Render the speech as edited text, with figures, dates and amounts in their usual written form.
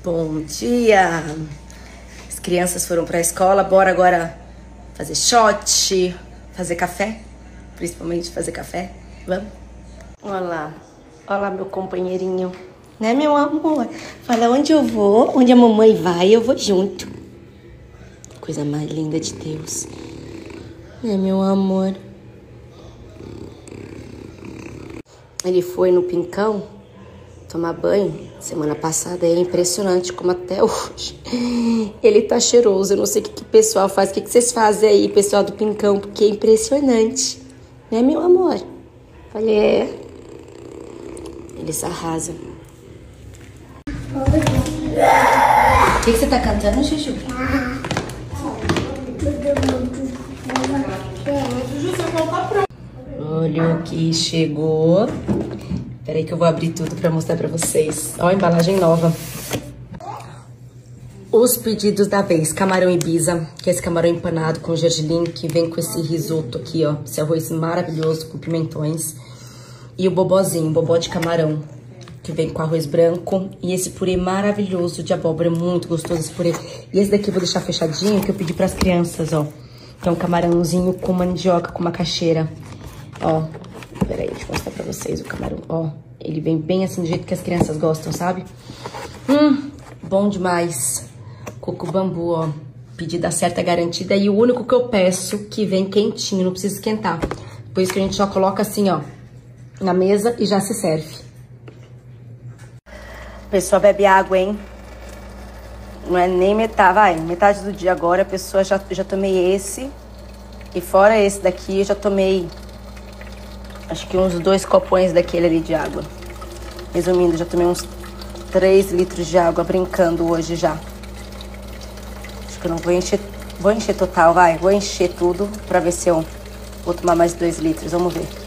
Bom dia! As crianças foram para a escola, bora agora fazer shot, fazer café, principalmente fazer café. Vamos? Olha lá meu companheirinho, né, meu amor? Fala, onde eu vou, onde a mamãe vai, eu vou junto. Coisa mais linda de Deus, né, meu amor? Ele foi no Pincão tomar banho semana passada, é impressionante como até hoje ele tá cheiroso. Eu não sei o que o pessoal faz, o que vocês fazem aí, pessoal do Pincão, porque é impressionante, né, meu amor? Olha, eles arrasam. O que você tá cantando, Juju? Olha o que chegou. Peraí que eu vou abrir tudo pra mostrar pra vocês. Ó, a embalagem nova. Os pedidos da vez. Camarão Ibiza, que é esse camarão empanado com gergelim, que vem com esse risoto aqui, ó. Esse arroz maravilhoso com pimentões. E o bobozinho, bobó de camarão, que vem com arroz branco. E esse purê maravilhoso de abóbora, muito gostoso esse purê. E esse daqui eu vou deixar fechadinho, que eu pedi pras crianças, ó. Que é um camarãozinho com mandioca, com macaxeira. Ó, peraí, deixa eu mostrar pra vocês o camarão. Ó, ele vem bem assim, do jeito que as crianças gostam, sabe? Bom demais. Coco bambu, ó. Pedida certa, garantida. E o único que eu peço que vem quentinho, não precisa esquentar. Por isso que a gente só coloca assim, ó, na mesa e já se serve. A pessoa bebe água, hein? Não é nem metade, vai. Metade do dia agora, a pessoa já tomei esse. E fora esse daqui, eu já tomei... acho que uns 2 copões daquele ali de água. Resumindo, já tomei uns 3 litros de água brincando hoje já. Acho que eu não vou encher total, vai. Vou encher tudo pra ver se eu vou tomar mais 2 litros. Vamos ver.